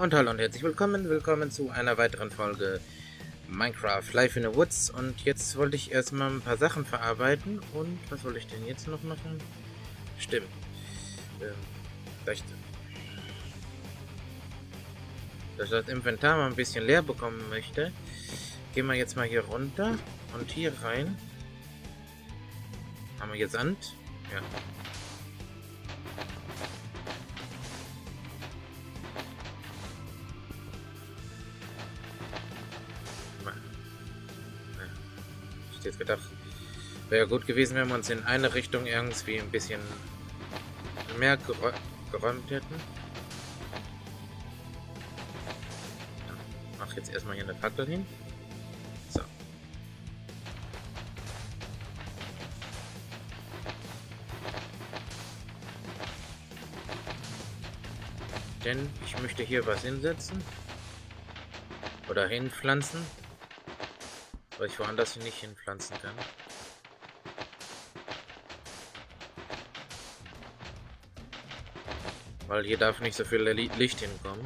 Und hallo und herzlich willkommen zu einer weiteren Folge Minecraft Life in the Woods. Und jetzt wollte ich erstmal ein paar Sachen verarbeiten. Und was soll ich denn jetzt noch machen? Stimmt. Vielleicht, dass ich das Inventar mal ein bisschen leer bekommen möchte, gehen wir jetzt mal hier runter und hier rein. Haben wir jetzt Sand? Ja. Ich hätte gedacht, wäre gut gewesen, wenn wir uns in eine Richtung irgendwie ein bisschen mehr geräumt hätten. Mach jetzt erstmal hier eine Fackel hin. So. Denn ich möchte hier was hinsetzen. Oder hinpflanzen. Weil ich woanders nicht hinpflanzen kann. Weil hier darf nicht so viel Licht hinkommen.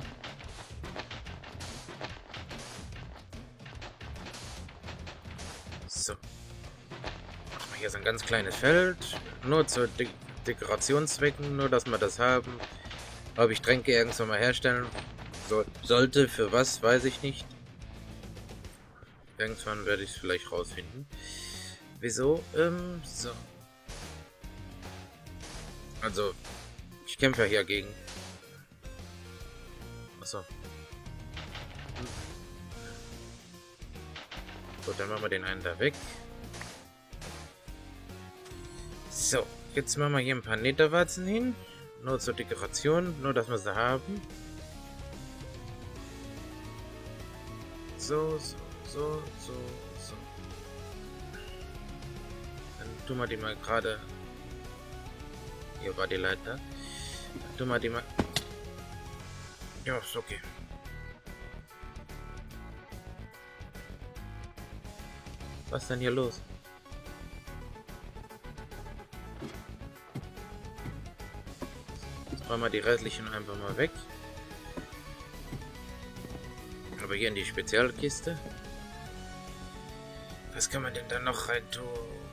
So. Machen wir hier so ein ganz kleines Feld. Nur zu Dekorationszwecken, nur dass wir das haben. Ob ich Tränke irgendwann mal herstellen sollte, für was, weiß ich nicht. Irgendwann werde ich es vielleicht rausfinden. Wieso? So. Also, ich kämpfe ja hier gegen. Achso. Gut, dann machen wir den einen da weg. So, jetzt machen wir hier ein paar Netherwarzen hin. Nur zur Dekoration, nur dass wir sie haben. So. Dann tun wir die mal gerade. Hier war die Leiter. Dann tun wir die mal. Ja, ist okay. Was ist denn hier los? Jetzt räumen wir die restlichen einfach mal weg. Aber hier in die Spezialkiste. Was kann man denn da noch rein tun?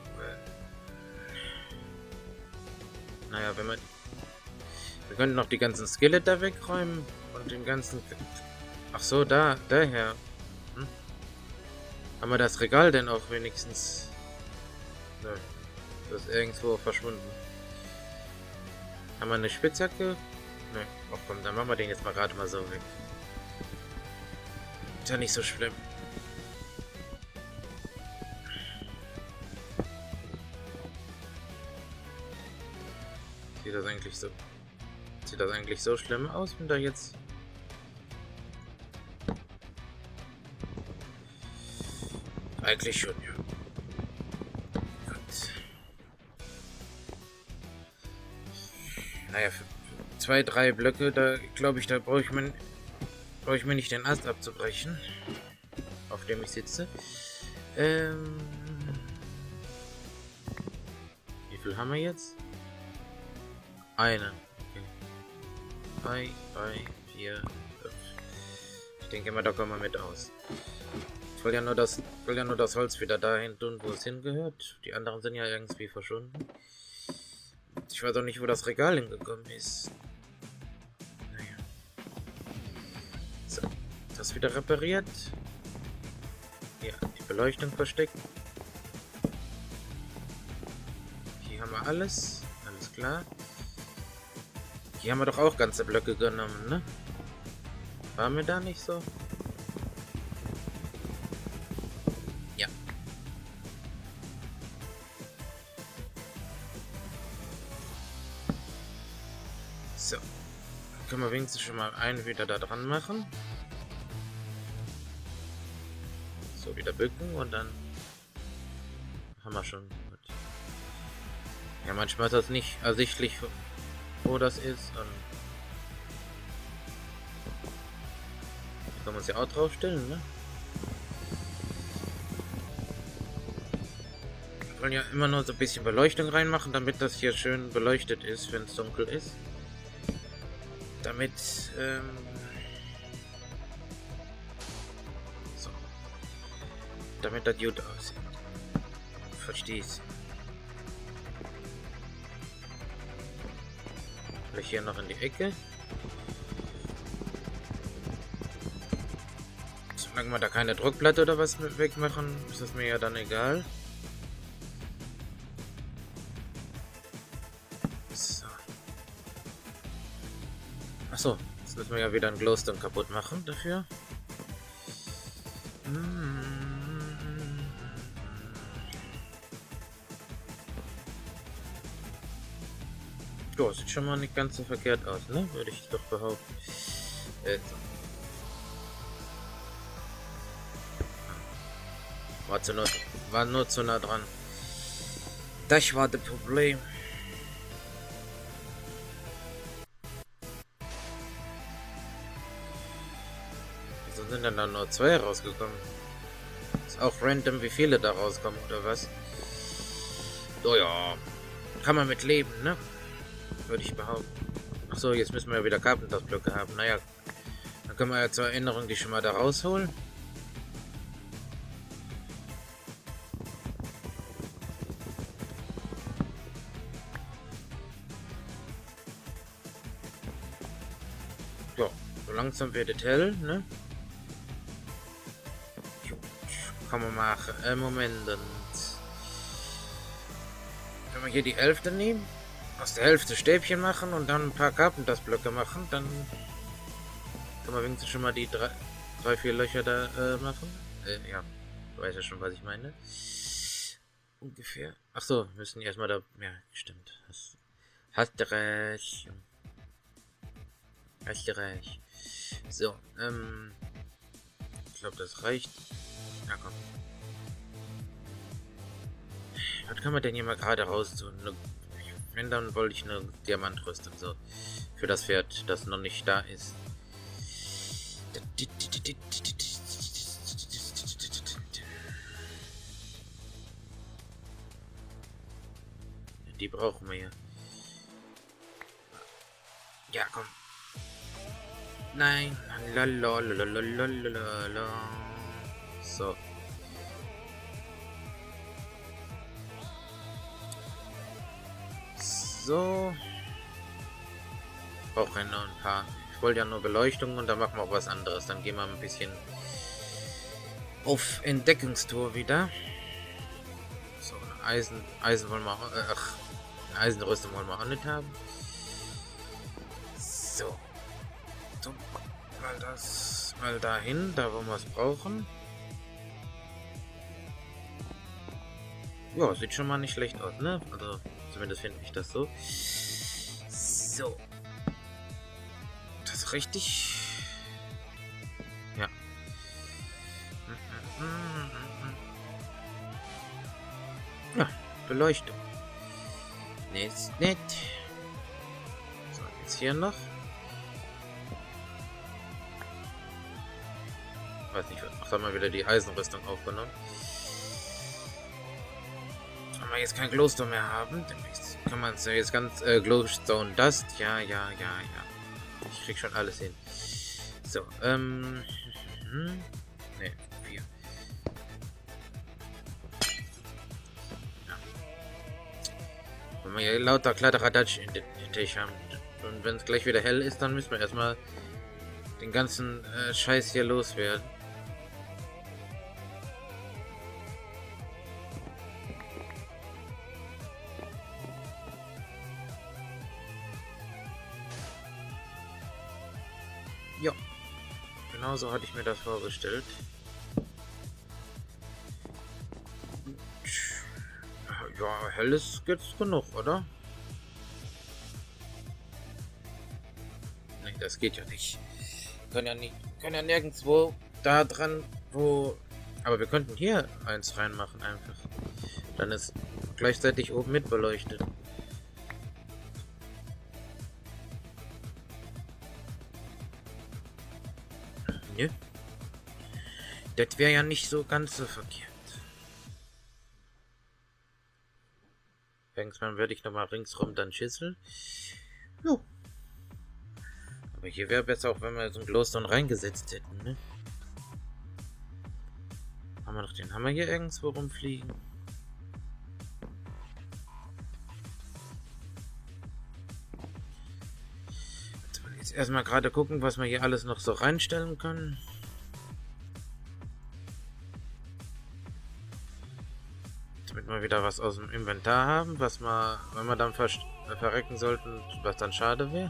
Naja, wenn man... Wir könnten noch die ganzen Skelette wegräumen. Und den ganzen... Ach so, daher. Hm? Haben wir das Regal denn auch wenigstens... Nö. Das ist irgendwo verschwunden. Haben wir eine Spitzhacke? Nö. Ach komm, dann machen wir den jetzt mal gerade mal so weg. Ist ja nicht so schlimm. Sieht das eigentlich so schlimm aus, wenn da jetzt... Eigentlich schon, ja. Gut. Naja, für 2, 3 Blöcke, da glaube ich, da brauche ich mir nicht den Ast abzubrechen, auf dem ich sitze. Wie viel haben wir jetzt? Eine. Okay. 3, 4, 5. Ich denke mal, da kommen wir mit aus. Ich will ja nur das Holz wieder dahin tun, wo es hingehört. Die anderen sind ja irgendwie verschwunden. Ich weiß auch nicht, wo das Regal hingekommen ist. Naja. So. Das wieder repariert. Hier die Beleuchtung versteckt. Hier haben wir alles. Alles klar. Hier haben wir doch auch ganze Blöcke genommen, ne? Waren wir da nicht so? Ja. So. Dann können wir wenigstens schon mal einen wieder da dran machen. So, wieder bücken und dann haben wir schon. Ja, manchmal ist das nicht ersichtlich, wo das ist. Und kann man es ja auch draufstellen, ne? Wir wollen ja immer nur so ein bisschen Beleuchtung reinmachen, damit das hier schön beleuchtet ist, wenn es dunkel ist. Damit damit das gut aussieht. Verstehst. Vielleicht hier noch in die Ecke. Solange wir da keine Druckplatte oder was wegmachen, ist das mir ja dann egal. So. Achso, jetzt müssen wir ja wieder ein Glowstone kaputt machen dafür. Ja, sieht schon mal nicht ganz so verkehrt aus, ne? Würde ich doch behaupten. So. War nur zu nah dran. Das war das Problem. Wieso sind denn da nur 2 rausgekommen? Ist auch random, wie viele da rauskommen, oder was? Oh ja. Kann man mit leben, ne? Würde ich behaupten. Achso, jetzt müssen wir ja wieder Carpenters-Blöcke haben. Naja, dann können wir ja zur Erinnerung die schon mal da rausholen. Ja, so langsam wird es hell, ne? Kann man machen. Moment. Und wenn wir hier die Hälfte nehmen, aus der Hälfte Stäbchen machen und dann ein paar Carpenters-Blöcke machen, dann kann man wenigstens schon mal die 3-4 Löcher da machen. Ja, du weißt ja schon, was ich meine. Ungefähr. Ach so, müssen erstmal da. Ja, stimmt. Hast du recht. Hast du recht. So, ich glaube, das reicht. Ja, komm. Was kann man denn hier mal gerade raus tun? Wenn, dann wollte ich eine Diamantrüstung, so. Für das Pferd, das noch nicht da ist. Die brauchen wir ja. Ja, komm. Nein. Lalalala. So. So. Brauche ja noch ein paar. Ich wollte ja nur Beleuchtung und dann machen wir auch was anderes. Dann gehen wir ein bisschen auf Entdeckungstour wieder. So, Eisen wollen wir. Eine Eisenrüstung wollen wir auch nicht haben. So. So. Mal das. Mal dahin, da wo wir es brauchen. Ja, sieht schon mal nicht schlecht aus, ne? Also, zumindest finde ich das so. So. Das ist richtig. Ja. Ja, Beleuchtung. Nee, ist nett. So, jetzt hier noch. Weiß nicht, ach, da haben wir wieder die Eisenrüstung aufgenommen. Wenn wir jetzt kein Glowstone mehr haben, dann kann man es ja jetzt ganz Glowstone Dust. Ja. Ich krieg schon alles hin. So, ne, 4. Ja. Wenn wir hier lauter Kladderadatsch in den Tisch haben. Und wenn es gleich wieder hell ist, dann müssen wir erstmal den ganzen Scheiß hier loswerden. Ja, genau so hatte ich mir das vorgestellt. Ja, hell ist jetzt genug, oder? Nee, das geht ja nicht. Können ja nirgendwo da dran, wo... Aber wir könnten hier eins reinmachen einfach. Dann ist gleichzeitig oben mit beleuchtet. Ne? Das wäre ja nicht so ganz so verkehrt. Irgendwann werde ich nochmal ringsrum dann schüsseln. Jo. Aber hier wäre besser auch, wenn wir so ein Glowstone reingesetzt hätten, ne? Haben wir noch den Hammer hier irgendwo rumfliegen? Jetzt erstmal gerade gucken, was wir hier alles noch so reinstellen können. Damit wir wieder was aus dem Inventar haben, was wir, wenn wir dann verrecken sollten, was dann schade wäre.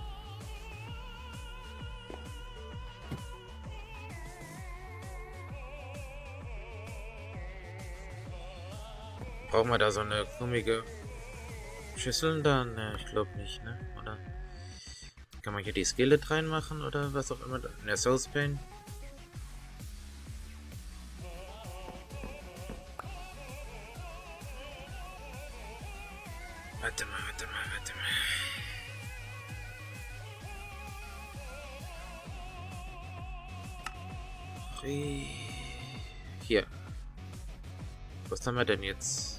Brauchen wir da so eine gummige Schüssel da? Ne, ich glaube nicht, ne? Oder? Kann man hier die Skillet reinmachen oder was auch immer? In der Soulspain? Warte mal. Hier. Was haben wir denn jetzt?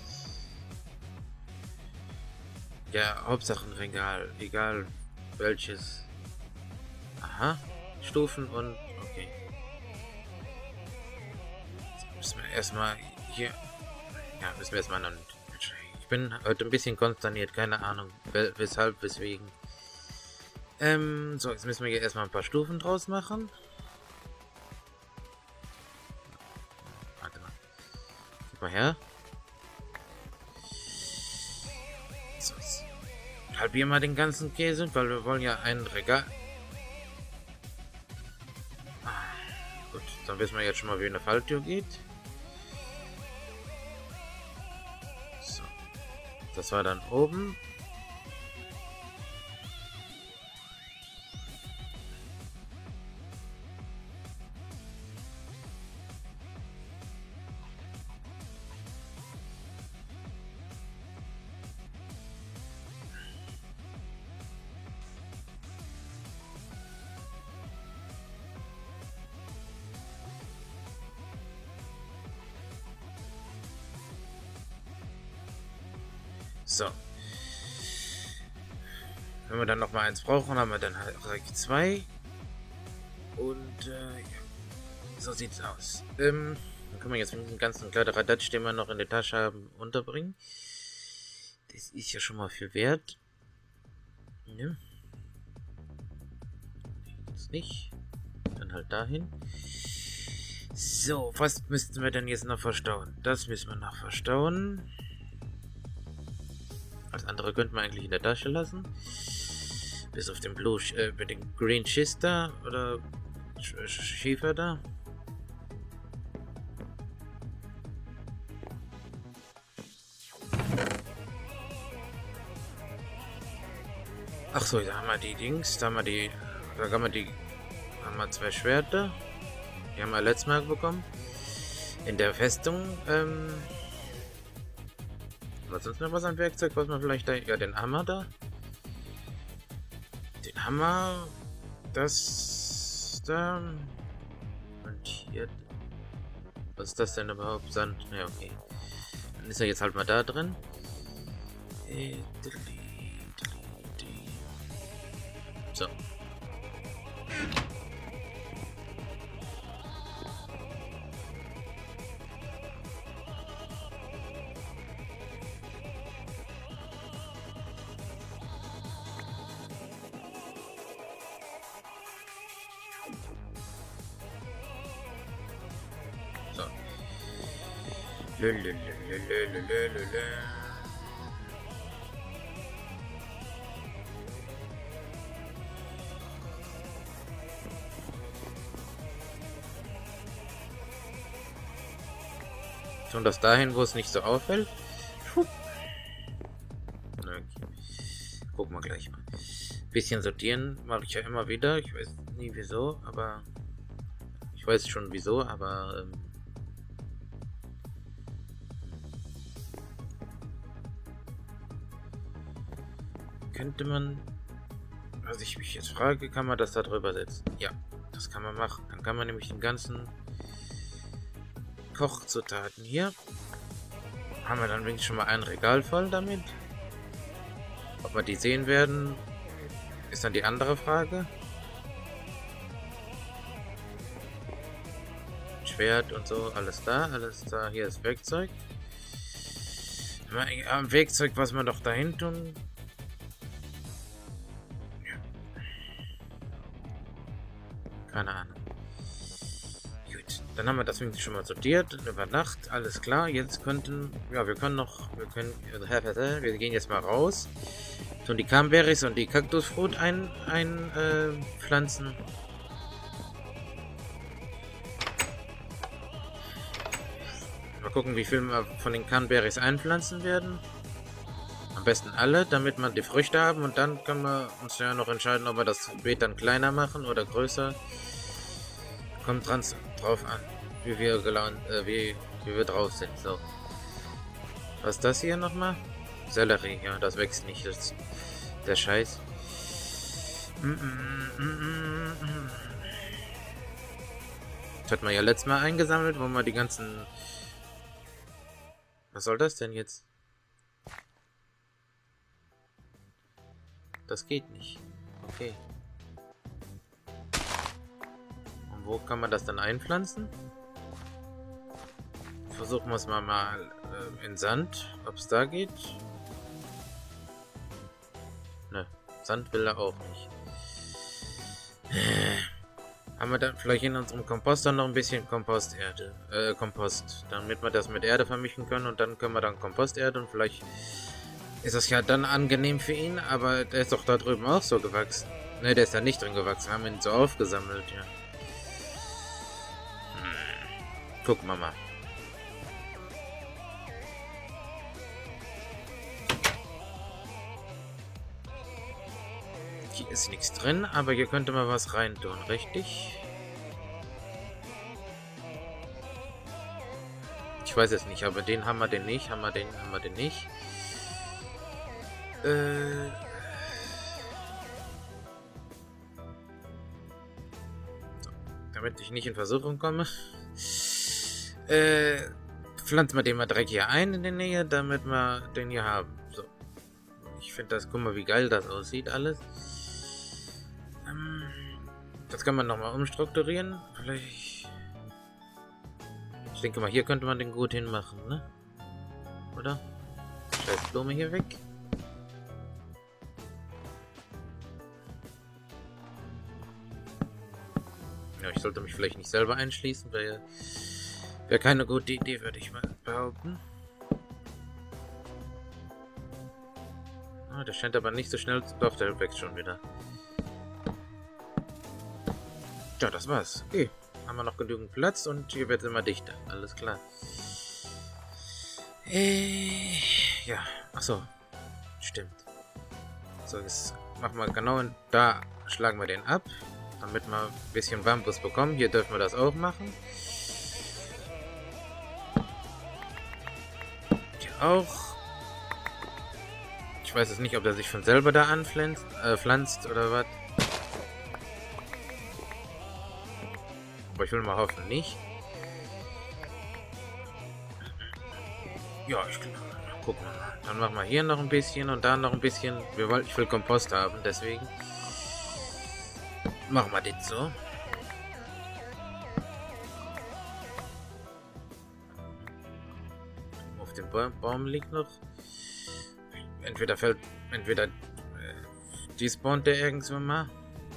Ja, Hauptsache ein Regal. Egal welches. Aha. Stufen und... Okay. Jetzt müssen wir erstmal hier... Ja, müssen wir erstmal noch... Ich bin heute ein bisschen konsterniert. Keine Ahnung. Weshalb, weswegen. So, jetzt müssen wir hier erstmal ein paar Stufen draus machen. Warte mal. Gib mal her. So, halbieren wir den ganzen Käse, weil wir wollen ja ein Regal. Gut, dann wissen wir jetzt schon mal, wie eine Falltür geht. So, das war dann oben. So. Wenn wir dann noch mal eins brauchen, haben wir dann halt direkt 2. Und ja. So sieht's aus. Dann können wir jetzt mit dem ganzen Kladderadatsch, den wir noch in der Tasche haben, unterbringen. Das ist ja schon mal viel wert. Ne? Jetzt nicht. Dann halt dahin. So, was müssten wir denn jetzt noch verstauen? Das müssen wir noch verstauen. Das andere könnten wir eigentlich in der Tasche lassen. Bis auf den den Green Schiss da. Oder Schiefer da. Ach so, da haben wir die Dings. Da haben wir haben wir 2 Schwerter. Die haben wir letztes Mal bekommen. In der Festung. Was sonst noch was an Werkzeug, was man vielleicht da... Ja, den Hammer da. Den Hammer... Das... da... Und hier... Was ist das denn überhaupt? Sand? Ja, okay. Dann ist er jetzt halt mal da drin. So. Schon das dahin, wo es nicht so auffällt. Okay. Gucken wir gleich mal. Bisschen sortieren mache ich ja immer wieder. Ich weiß nie wieso, aber ich weiß schon wieso, aber könnte man, was ich mich jetzt frage, kann man das da drüber setzen? Ja, das kann man machen. Dann kann man nämlich den ganzen Kochzutaten hier, haben wir dann wenigstens schon mal ein Regal voll damit. Ob wir die sehen werden, ist dann die andere Frage. Schwert und so, alles da, hier ist Werkzeug. Am Werkzeug, was wir doch dahin tun. Ja. Keine Ahnung. Gut, dann haben wir das wenigstens schon mal sortiert, über Nacht, alles klar, jetzt könnten, ja, wir gehen jetzt mal raus, tun die Cranberries und die Kaktusfrucht pflanzen. Mal gucken, wie viel wir von den Cranberries einpflanzen werden. Am besten alle, damit wir die Früchte haben und dann können wir uns ja noch entscheiden, ob wir das Beet dann kleiner machen oder größer. Kommt drauf an, wie wir drauf sind. So. Was ist das hier nochmal? Sellerie, ja, das wächst nicht. Das ist der Scheiß. Das hat man ja letztes Mal eingesammelt, wo man die ganzen... Was soll das denn jetzt? Das geht nicht. Okay. Und wo kann man das dann einpflanzen? Versuchen wir es mal in Sand, ob es da geht. Ne, Sand will er auch nicht. Haben wir dann vielleicht in unserem Komposter noch ein bisschen Kompost, damit wir das mit Erde vermischen können und dann können wir dann Komposterde und vielleicht ist das ja dann angenehm für ihn, aber der ist doch da drüben auch so gewachsen. Ne, der ist da nicht drin gewachsen, wir haben ihn so aufgesammelt, ja. Gucken wir mal. Hier ist nichts drin, aber hier könnte man was reintun, richtig? Ich weiß es nicht, aber den haben wir den nicht, haben wir den nicht. So, damit ich nicht in Versuchung komme, pflanzen wir den mal direkt hier ein in der Nähe, damit wir den hier haben. So. Ich finde das, guck mal, wie geil das aussieht alles. Das kann man nochmal umstrukturieren. Vielleicht. Ich denke mal, hier könnte man den gut hinmachen, ne? Oder? Scheiß Blume hier weg. Ja, ich sollte mich vielleicht nicht selber einschließen, wäre keine gute Idee, würde ich mal behaupten. Ah, der scheint aber nicht so schnell. Doch, der wächst schon wieder. Ja, das war's. Okay, haben wir noch genügend Platz und hier wird es immer dichter. Alles klar. Ja, achso. Stimmt. So, jetzt machen wir genau und da schlagen wir den ab, damit wir ein bisschen Bambus bekommen. Hier dürfen wir das auch machen. Hier auch. Ich weiß jetzt nicht, ob er sich von selber da pflanzt oder was. Aber ich will mal hoffen, nicht. Ja, ich glaube. Gucken wir mal. Dann machen wir hier noch ein bisschen und da noch ein bisschen. Ich will Kompost haben, deswegen. Machen wir das so. Auf dem Baum liegt noch. Entweder despawnt der irgendwo mal.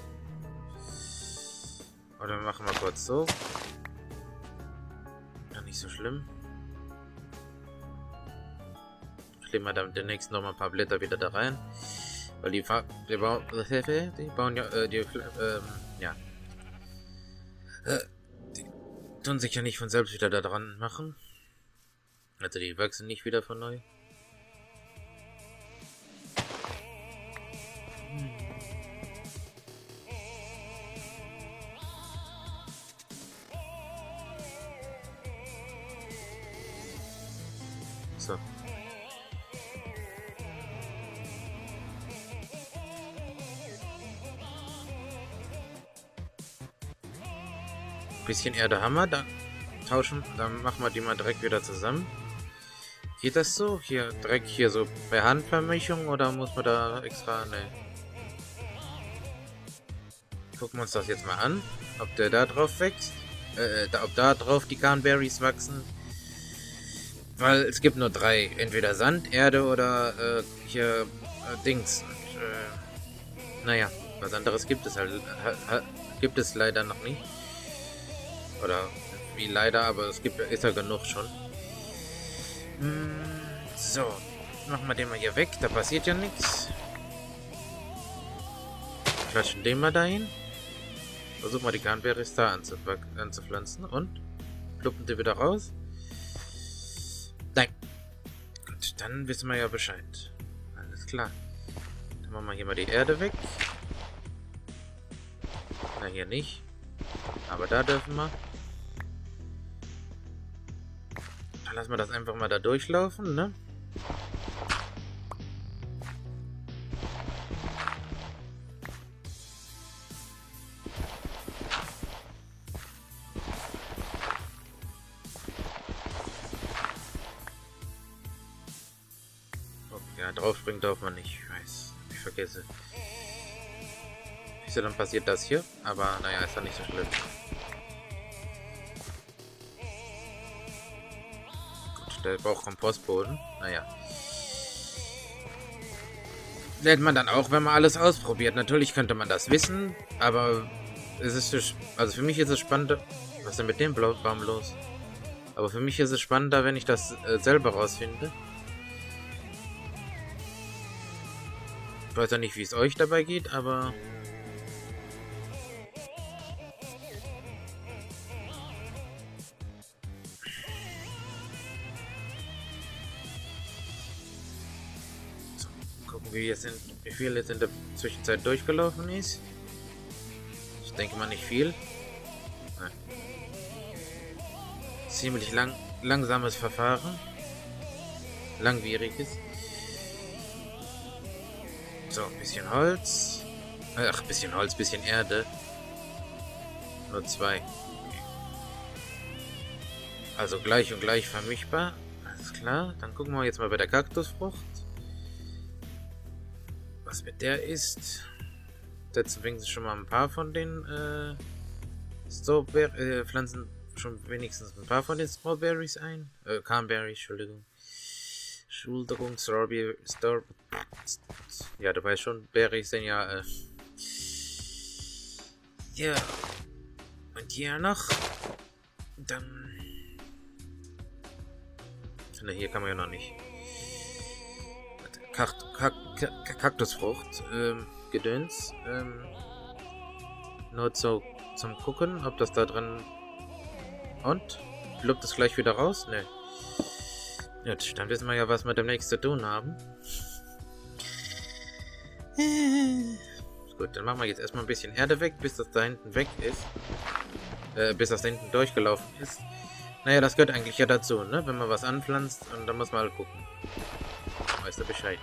Oder machen wir kurz so. Ja, nicht so schlimm. Ich lege mal dann demnächst noch mal ein paar Blätter wieder da rein. Weil die bauen ja, die tun sich ja nicht von selbst wieder da dran machen. Also die wachsen nicht wieder von neu. So. Bisschen Erde haben wir, dann machen wir die mal direkt wieder zusammen. Geht das so? Hier direkt hier so per Handvermischung oder muss man da extra... Ne. Gucken wir uns das jetzt mal an, ob der da drauf wächst. ob da drauf die Cranberries wachsen. Weil es gibt nur 3. Entweder Sand, Erde oder hier Dings. Und, naja, was anderes gibt es halt. Gibt es leider noch nicht. Oder wie leider, aber es gibt ist ja genug schon. So, machen wir den mal hier weg. Da passiert ja nichts. Klatschen den mal dahin. Versuchen wir die Cranberries da anzupflanzen. Und? Pluppen die wieder raus? Nein. Gut, dann wissen wir ja Bescheid. Alles klar. Dann machen wir hier mal die Erde weg. Na, hier nicht. Aber da dürfen wir. Dann lassen wir das einfach mal da durchlaufen, ne? Ja, draufspringen darf man nicht. Ich weiß. Ich vergesse. Wieso dann passiert das hier? Aber naja, ist ja nicht so schlimm. Gut, der braucht Kompostboden. Naja. Lernt man dann auch, wenn man alles ausprobiert. Natürlich könnte man das wissen, aber es ist... Also für mich ist es spannender... Was ist denn mit dem Baum los? Aber für mich ist es spannender, wenn ich das selber rausfinde. Ich weiß ja nicht, wie es euch dabei geht, aber... So, gucken, wie viel jetzt in der Zwischenzeit durchgelaufen ist. Ich denke mal nicht viel. Nein. Ziemlich langsames Verfahren. Langwieriges. So, ein bisschen Holz. Ach, bisschen Holz, bisschen Erde. Nur 2. Okay. Also gleich und gleich vermischbar. Alles klar. Dann gucken wir jetzt mal bei der Kaktusfrucht. Was mit der ist. Setzen wenigstens schon mal ein paar von den pflanzen schon wenigstens ein paar von den Strawberries ein. Cranberries, Entschuldigung. Strawberry. Ja, du weißt schon, Berries sind ja, ja. Und hier noch. Dann. Ne, hier kann man ja noch nicht. Kaktusfrucht, Gedöns, nur zum Gucken, ob das da drin. Und? Fluppt es gleich wieder raus? Ne. Gut, dann wissen wir ja, was wir demnächst zu tun haben. Gut, dann machen wir jetzt erstmal ein bisschen Erde weg, bis das da hinten weg ist. Bis das da hinten durchgelaufen ist. Naja, das gehört eigentlich ja dazu, ne? Wenn man was anpflanzt, und dann muss man halt gucken. Weißt du Bescheid.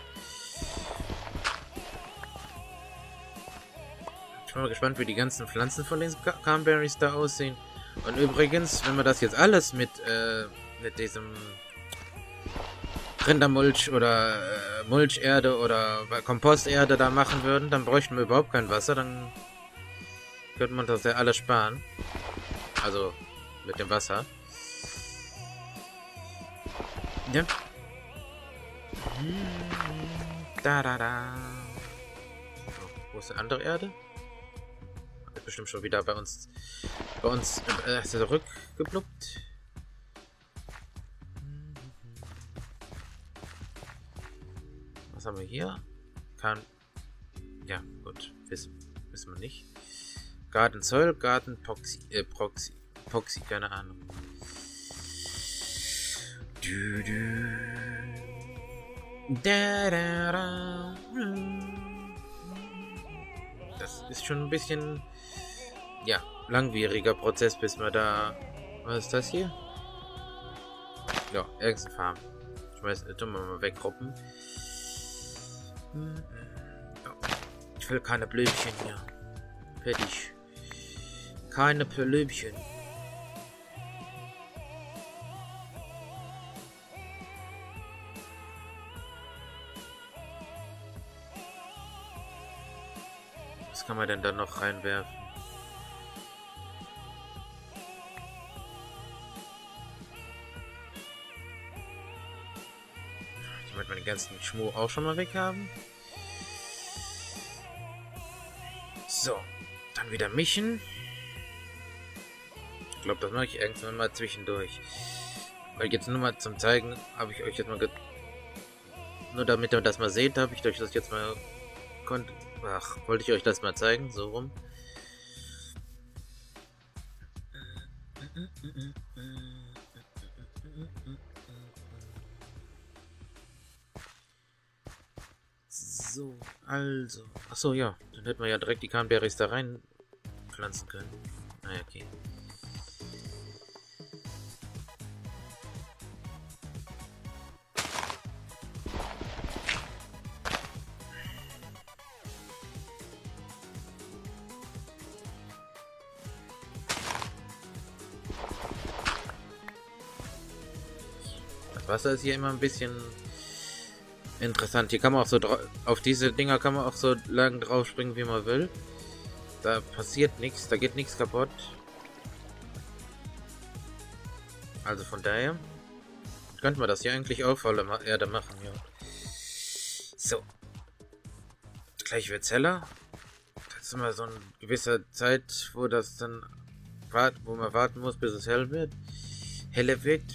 Ich bin mal gespannt, wie die ganzen Pflanzen von den Cranberries da aussehen. Und übrigens, wenn wir das jetzt alles mit diesem Rindermulch oder Mulcherde oder Komposterde da machen würden, dann bräuchten wir überhaupt kein Wasser, dann könnte man das ja alles sparen. Also mit dem Wasser. Ja. Da. So, wo ist die andere Erde? Hat bestimmt schon wieder bei uns zurückgepluppt. Was haben wir hier? Ja, gut. Wissen wir nicht. Garten Soil, Garten Proxy, keine Ahnung. Das ist schon ein bisschen, ja, langwieriger Prozess, bis wir da... Was ist das hier? Ja, Echsenfarm. Tun wir mal weggruppen. Ich will keine Blümchen hier. Fertig. Keine Blümchen. Was kann man denn da noch reinwerfen? Damit wir den ganzen Schmuck auch schon mal weg haben. So, dann wieder mischen. Ich glaube, das mache ich irgendwann mal zwischendurch. Weil jetzt nur mal zum Zeigen, habe ich euch jetzt mal... Nur damit ihr das mal seht, habe ich euch das jetzt mal... wollte ich euch das mal zeigen, so rum. So, also... Achso, ja. Dann hätten wir ja direkt die Cranberries da rein pflanzen können. Naja, okay. Das Wasser ist hier immer ein bisschen... interessant. Hier kann man auch so auf diese Dinger kann man auch so lang drauf springen, wie man will. Da passiert nichts, da geht nichts kaputt. Also von daher könnte man das hier eigentlich auch voller Erde machen, ja. So. Gleich wird's heller. Das ist immer so eine gewisse Zeit, wo das dann wo man warten muss, bis es hell wird. Heller wird.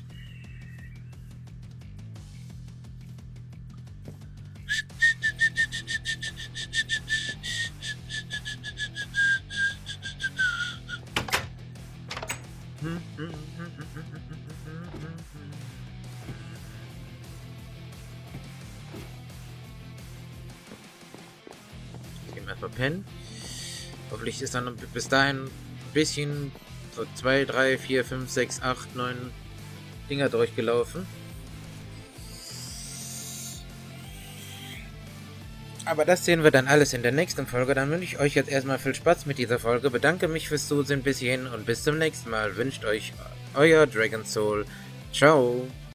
Jetzt gehen wir erstmal pennen. Hoffentlich ist dann bis dahin ein bisschen so 2, 3, 4, 5, 6, 8, 9 Dinger durchgelaufen. Aber das sehen wir dann alles in der nächsten Folge. Dann wünsche ich euch jetzt erstmal viel Spaß mit dieser Folge. Bedanke mich fürs Zusehen bis hierhin und bis zum nächsten Mal. Wünscht euch euer Dragon Soul. Ciao.